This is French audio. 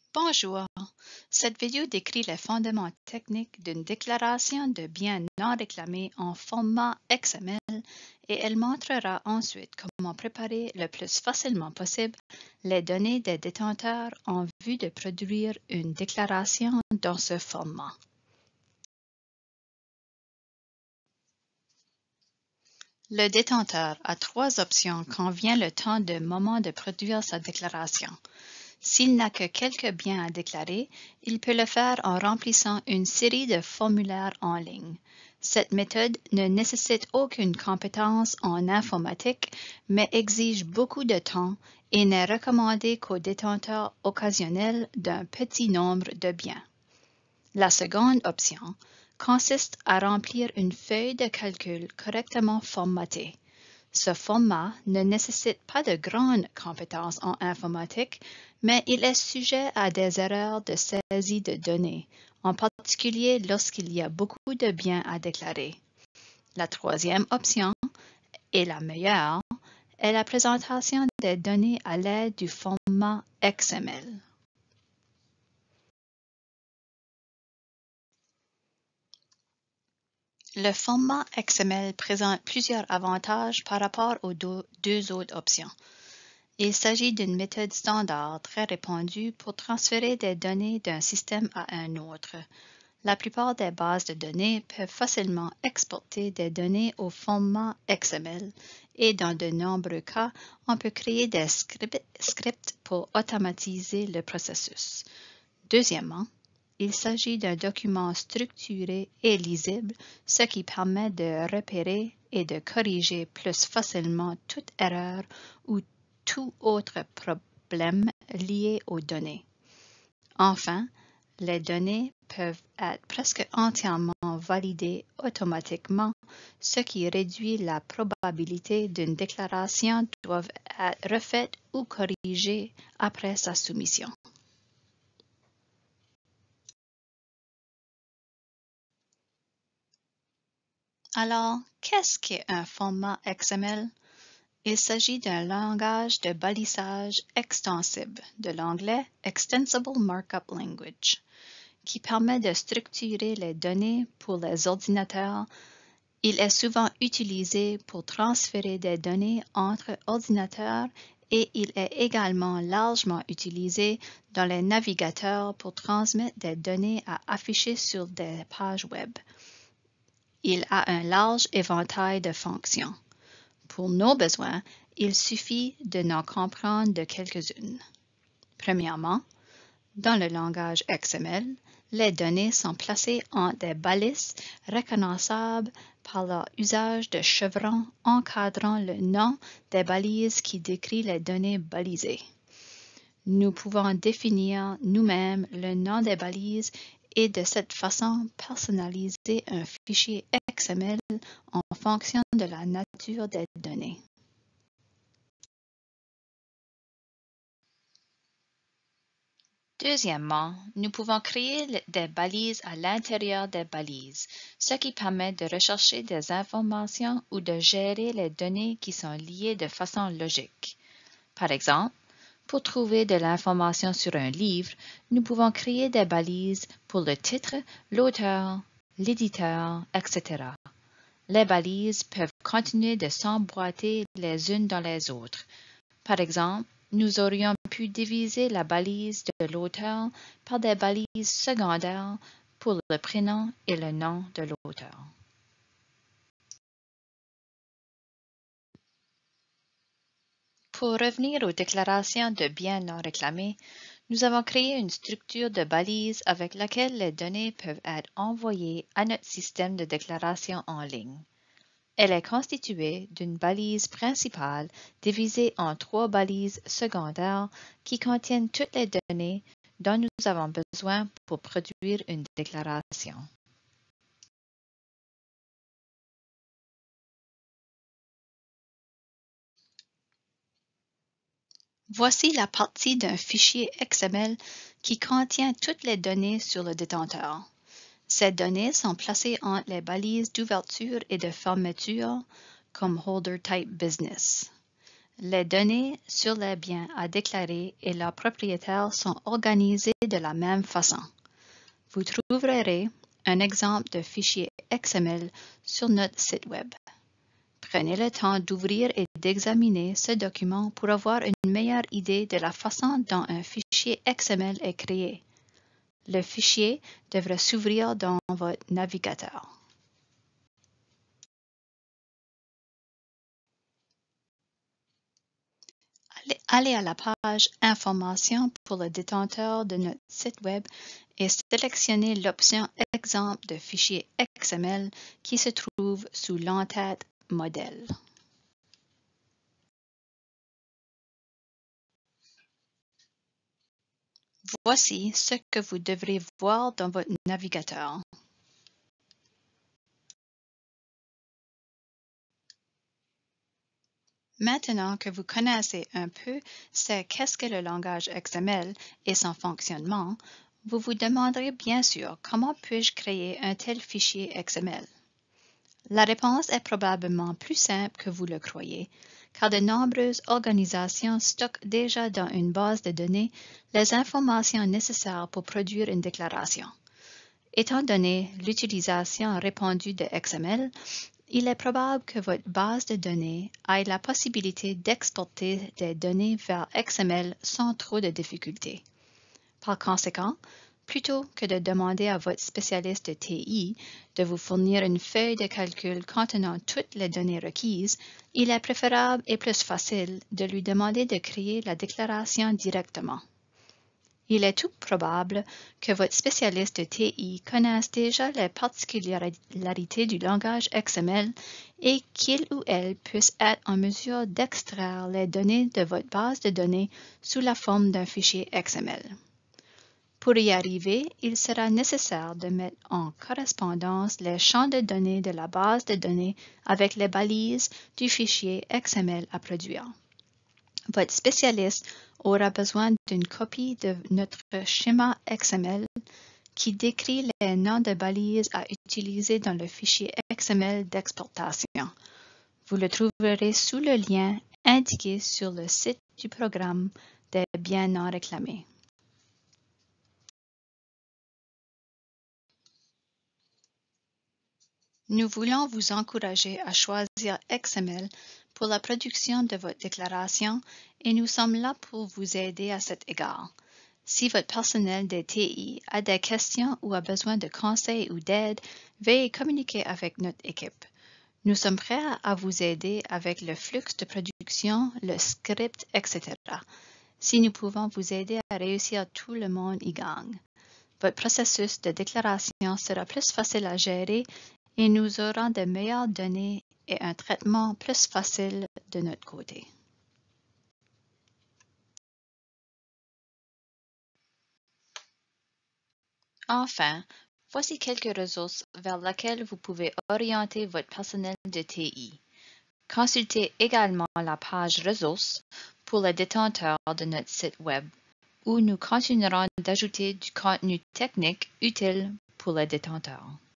Bonjour, cette vidéo décrit les fondements techniques d'une déclaration de biens non réclamés en format XML et elle montrera ensuite comment préparer le plus facilement possible les données des détenteurs en vue de produire une déclaration dans ce format. Le détenteur a trois options quand vient le temps de moment de produire sa déclaration. S'il n'a que quelques biens à déclarer, il peut le faire en remplissant une série de formulaires en ligne. Cette méthode ne nécessite aucune compétence en informatique, mais exige beaucoup de temps et n'est recommandée qu'aux détenteurs occasionnels d'un petit nombre de biens. La seconde option consiste à remplir une feuille de calcul correctement formatée. Ce format ne nécessite pas de grandes compétences en informatique, mais il est sujet à des erreurs de saisie de données, en particulier lorsqu'il y a beaucoup de biens à déclarer. La troisième option, et la meilleure, est la présentation des données à l'aide du format XML. Le format XML présente plusieurs avantages par rapport aux deux autres options. Il s'agit d'une méthode standard très répandue pour transférer des données d'un système à un autre. La plupart des bases de données peuvent facilement exporter des données au format XML et dans de nombreux cas, on peut créer des scripts pour automatiser le processus. Deuxièmement, il s'agit d'un document structuré et lisible, ce qui permet de repérer et de corriger plus facilement toute erreur ou tout autre problème lié aux données. Enfin, les données peuvent être presque entièrement validées automatiquement, ce qui réduit la probabilité d'une déclaration doive être refaite ou corrigée après sa soumission. Alors, qu'est-ce qu'un format XML? Il s'agit d'un langage de balisage extensible, de l'anglais Extensible Markup Language, qui permet de structurer les données pour les ordinateurs. Il est souvent utilisé pour transférer des données entre ordinateurs et il est également largement utilisé dans les navigateurs pour transmettre des données à afficher sur des pages web. Il a un large éventail de fonctions. Pour nos besoins, il suffit de n'en comprendre de quelques-unes. Premièrement, dans le langage XML, les données sont placées en des balises reconnaissables par leur usage de chevrons encadrant le nom des balises qui décrit les données balisées. Nous pouvons définir nous-mêmes le nom des balises et de cette façon personnaliser un fichier XML en fonction de la nature des données. Deuxièmement, nous pouvons créer des balises à l'intérieur des balises, ce qui permet de rechercher des informations ou de gérer les données qui sont liées de façon logique. Par exemple, pour trouver de l'information sur un livre, nous pouvons créer des balises pour le titre, l'auteur, l'éditeur, etc. Les balises peuvent continuer de s'emboîter les unes dans les autres. Par exemple, nous aurions pu diviser la balise de l'auteur par des balises secondaires pour le prénom et le nom de l'auteur. Pour revenir aux déclarations de biens non réclamés, nous avons créé une structure de balises avec laquelle les données peuvent être envoyées à notre système de déclaration en ligne. Elle est constituée d'une balise principale divisée en trois balises secondaires qui contiennent toutes les données dont nous avons besoin pour produire une déclaration. Voici la partie d'un fichier XML qui contient toutes les données sur le détenteur. Ces données sont placées entre les balises d'ouverture et de fermeture comme Holder Type Business. Les données sur les biens à déclarer et leurs propriétaires sont organisées de la même façon. Vous trouverez un exemple de fichier XML sur notre site Web. Prenez le temps d'ouvrir et d'examiner ce document pour avoir une meilleure idée de la façon dont un fichier XML est créé. Le fichier devrait s'ouvrir dans votre navigateur. Allez à la page Informations pour le détenteur de notre site Web et sélectionnez l'option Exemple de fichier XML qui se trouve sous l'entête Modèle. Voici ce que vous devrez voir dans votre navigateur. Maintenant que vous connaissez un peu qu'est-ce que le langage XML et son fonctionnement, vous vous demanderez bien sûr comment puis-je créer un tel fichier XML. La réponse est probablement plus simple que vous le croyez, car de nombreuses organisations stockent déjà dans une base de données les informations nécessaires pour produire une déclaration. Étant donné l'utilisation répandue de XML, il est probable que votre base de données ait la possibilité d'exporter des données vers XML sans trop de difficultés. Par conséquent, plutôt que de demander à votre spécialiste de TI de vous fournir une feuille de calcul contenant toutes les données requises, il est préférable et plus facile de lui demander de créer la déclaration directement. Il est tout probable que votre spécialiste de TI connaisse déjà les particularités du langage XML et qu'il ou elle puisse être en mesure d'extraire les données de votre base de données sous la forme d'un fichier XML. Pour y arriver, il sera nécessaire de mettre en correspondance les champs de données de la base de données avec les balises du fichier XML à produire. Votre spécialiste aura besoin d'une copie de notre schéma XML qui décrit les noms de balises à utiliser dans le fichier XML d'exportation. Vous le trouverez sous le lien indiqué sur le site du programme des biens non réclamés. Nous voulons vous encourager à choisir XML pour la production de votre déclaration et nous sommes là pour vous aider à cet égard. Si votre personnel de TI a des questions ou a besoin de conseils ou d'aide, veuillez communiquer avec notre équipe. Nous sommes prêts à vous aider avec le flux de production, le script, etc. Si nous pouvons vous aider à réussir, tout le monde y gagne. Votre processus de déclaration sera plus facile à gérer et nous aurons de meilleures données et un traitement plus facile de notre côté. Enfin, voici quelques ressources vers lesquelles vous pouvez orienter votre personnel de TI. Consultez également la page ressources pour les détenteurs de notre site Web, où nous continuerons d'ajouter du contenu technique utile pour les détenteurs.